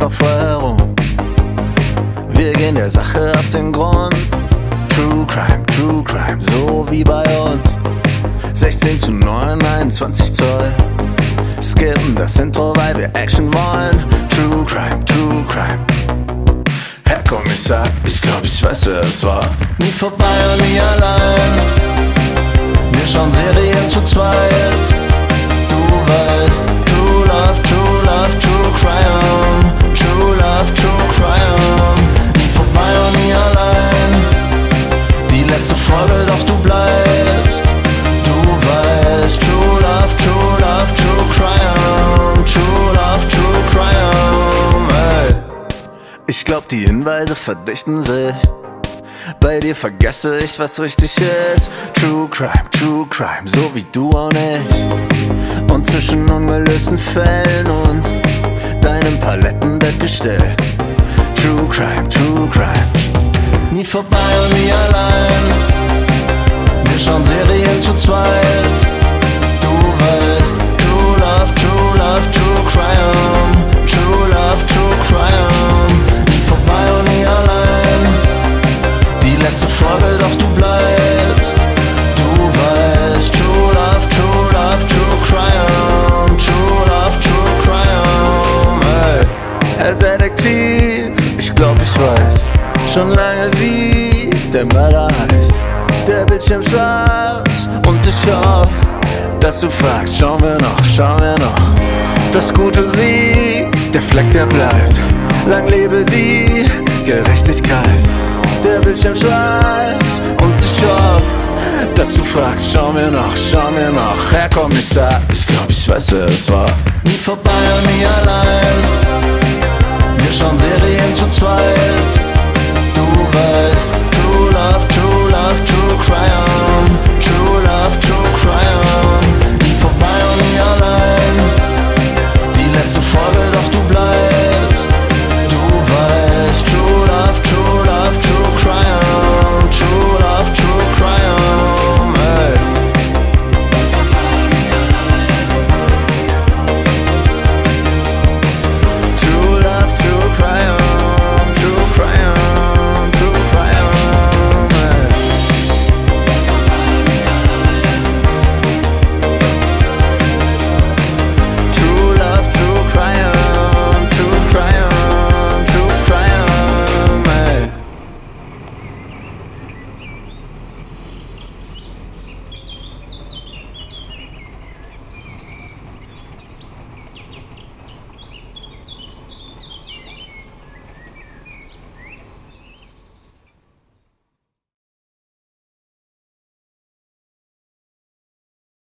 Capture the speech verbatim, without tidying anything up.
noch voll herum. Wir gehen der Sache auf den Grund. True Crime, True Crime, so wie bei uns. sechzehn zu neun, einundzwanzig Zoll. Skippen das Intro, weil wir Action wollen. True Crime, True Crime. Herr Kommissar, ich glaub, ich weiß, wer es war. Nie vorbei und nie allein. Wir schauen Serien zu zweit. Du weißt, True Love, True Love, True Crime. True Love, True Crime. Nie vorbei und nie allein. Die letzte Folge, doch du bleibst. Du weißt, True Love, True Love, True Crime. True Love, True Crime. Ey. Ich glaub, die Hinweise verdichten sich. Bei dir vergesse ich, was richtig ist. True Crime, True Crime, so wie du auch nicht. Und zwischen ungelösten Fällen und deinem Palettenbettgestell. True Crime, True Crime. Nie vorbei und nie allein. Wir schauen Serien zu zweit. Du weißt, True Love, True Love, True Crime. True Love, True Crime. Nie vorbei und nie allein. Die letzte Folge, doch du bleibst. Du weißt, True Love, True Love, True Crime. True Love, True Crime. Ey. Herr Detektiv, ich glaub, ich weiß schon lange, wie der Mörder heißt. Der Bildschirm schwarz und ich hoffe, dass du fragst. Schauen wir noch, schauen wir noch. Das Gute siegt, der Fleck, der bleibt. Lang lebe die Gerechtigkeit. Der Bildschirm schwarz und ich hoffe, dass du fragst. Schauen wir noch, schauen wir noch. Herr Kommissar, ich glaub, ich weiß, wer es war. Nie vorbei und nie allein.